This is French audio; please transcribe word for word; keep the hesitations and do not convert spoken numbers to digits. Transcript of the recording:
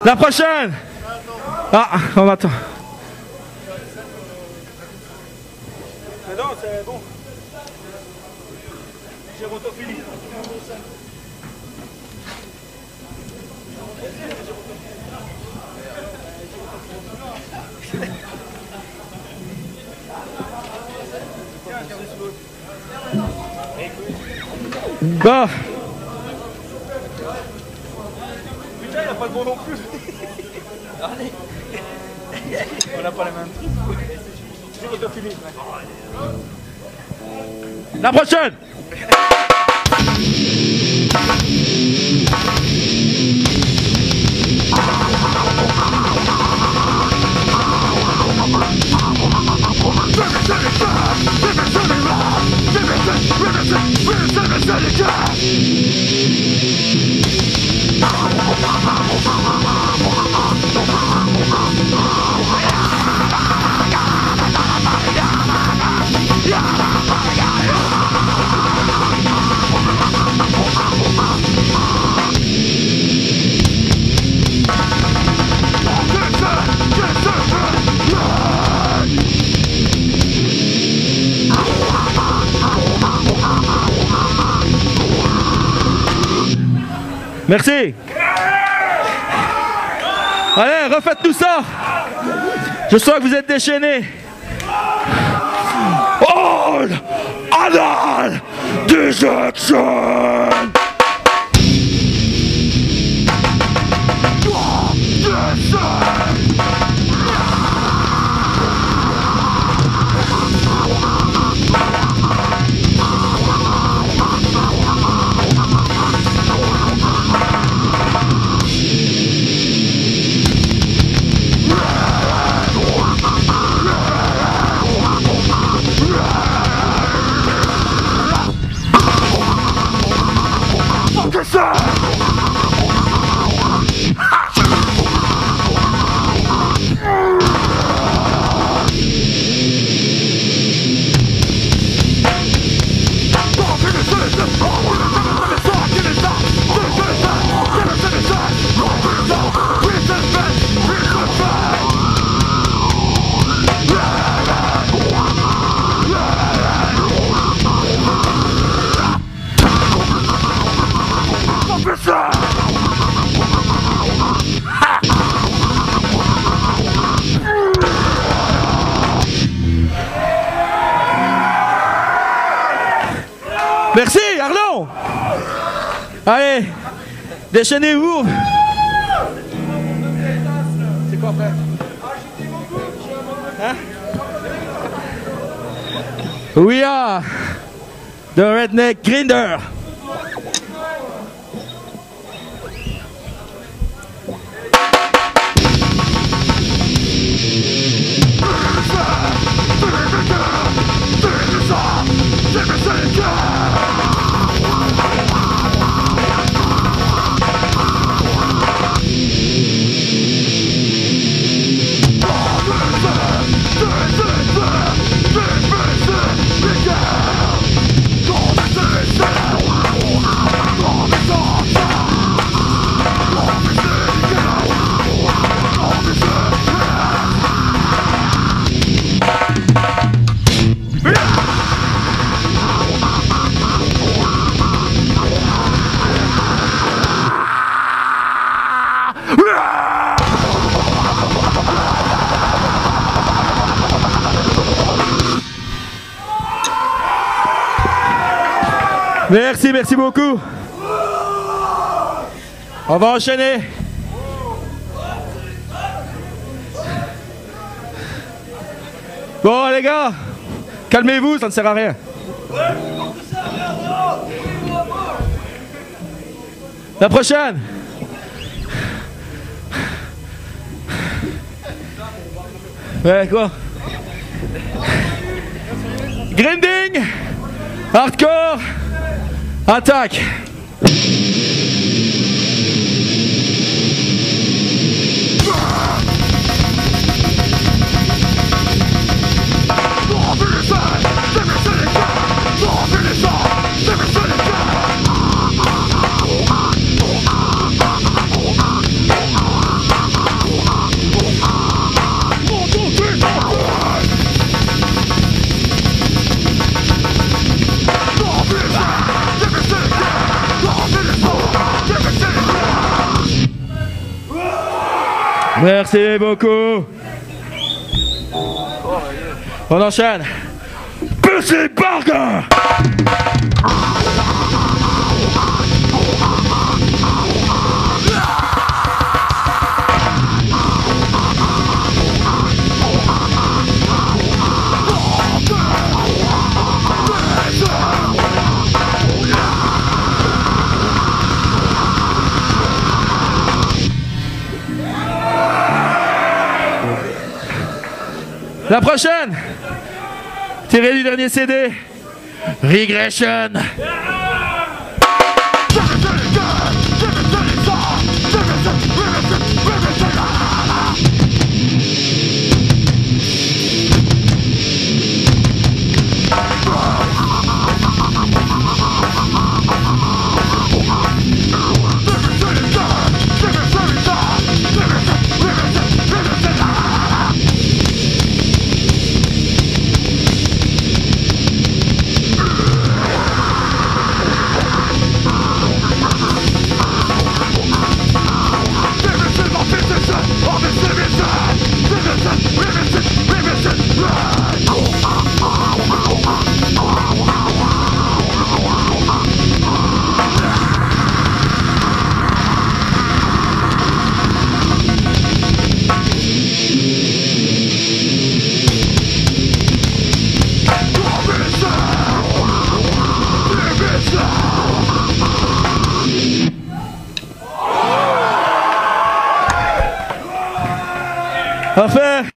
La prochaine. Ah, on attend. Non, c'est bon. J'ai rotophilie. Bon. Putain, il n'y a pas de bon non plus. Allez. On n'a pas les mêmes trucs. J'ai rotophilie. La prochaine. Merci. Allez, refaites-nous ça. Je sens que vous êtes déchaînés. All Anal Dejection. Merci, Arlon. Allez, déchaînez-vous. C'est quoi après? Hein? We are the Redneck Grinder. Merci, merci beaucoup. On va enchaîner. Bon les gars, calmez-vous, ça ne sert à rien. La prochaine. Ouais, quoi? Grinding, hardcore, attaque. Merci beaucoup. On enchaîne. Pussy Burger. La prochaine, tirée du dernier C D, Regression. Parfait.